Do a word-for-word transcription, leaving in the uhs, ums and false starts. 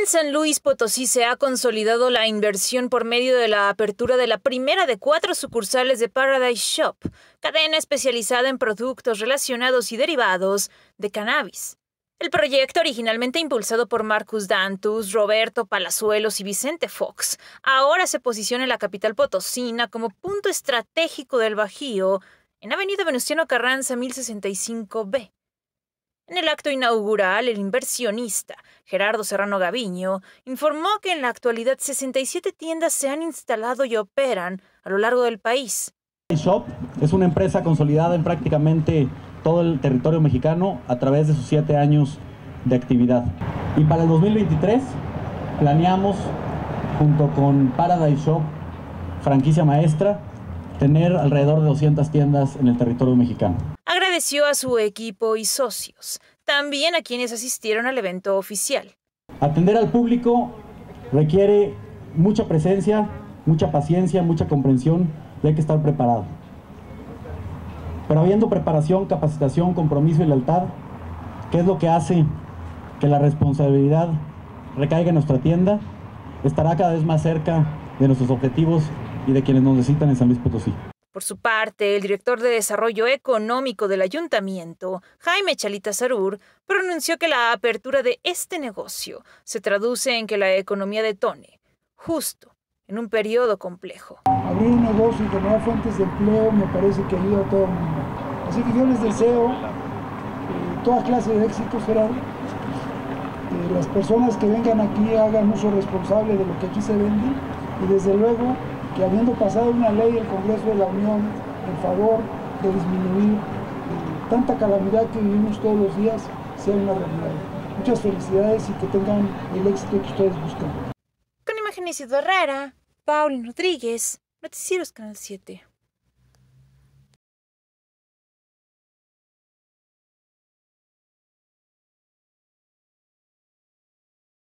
En San Luis Potosí se ha consolidado la inversión por medio de la apertura de la primera de cuatro sucursales de Paradise Shop, cadena especializada en productos relacionados y derivados de cannabis. El proyecto, originalmente impulsado por Marcus Dantus, Roberto Palazuelos y Vicente Fox, ahora se posiciona en la capital potosina como punto estratégico del Bajío, en Avenida Venustiano Carranza mil sesenta y cinco B. En el acto inaugural, el inversionista, Gerardo Serrano Gaviño, informó que en la actualidad sesenta y siete tiendas se han instalado y operan a lo largo del país. Shop es una empresa consolidada en prácticamente todo el territorio mexicano a través de sus siete años de actividad. Y para el dos mil veintitrés planeamos, junto con Paradise Shop, franquicia maestra, tener alrededor de doscientas tiendas en el territorio mexicano. Agradeció a su equipo y socios, también a quienes asistieron al evento oficial. Atender al público requiere mucha presencia, mucha paciencia, mucha comprensión y hay que estar preparado. Pero habiendo preparación, capacitación, compromiso y lealtad, ¿qué es lo que hace que la responsabilidad recaiga en nuestra tienda? Estará cada vez más cerca de nuestros objetivos y de quienes nos necesitan en San Luis Potosí. Por su parte, el director de Desarrollo Económico del Ayuntamiento, Jaime Chalita Sarur, pronunció que la apertura de este negocio se traduce en que la economía detone, justo en un periodo complejo. Abrir un negocio y generar fuentes de empleo me parece que ayuda a todo el mundo. Así que yo les deseo eh, toda clase de éxitos, Gerardo. Que las personas que vengan aquí hagan uso responsable de lo que aquí se vende y desde luego que habiendo pasado una ley del Congreso de la Unión en favor de disminuir eh, tanta calamidad que vivimos todos los días, sea una realidad. Muchas felicidades y que tengan el éxito que ustedes buscan. Con imagen Isidro Herrera, Paulín Rodríguez, Noticieros Canal siete.